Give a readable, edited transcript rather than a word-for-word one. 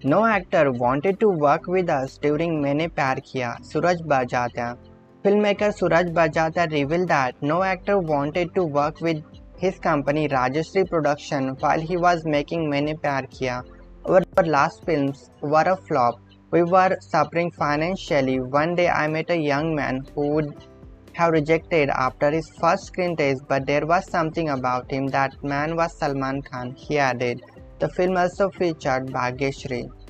No actor wanted to work with us during Maine Pyar Kiya, Suraj Barjatya. Filmmaker Suraj Barjatya revealed that no actor wanted to work with his company Rajashri Production while he was making Maine Pyar Kiya. Our last films were a flop. We were suffering financially. One day I met a young man who would have rejected after his first screen test, but there was something about him. That man was Salman Khan, he added. The film also featured Bhagyashree.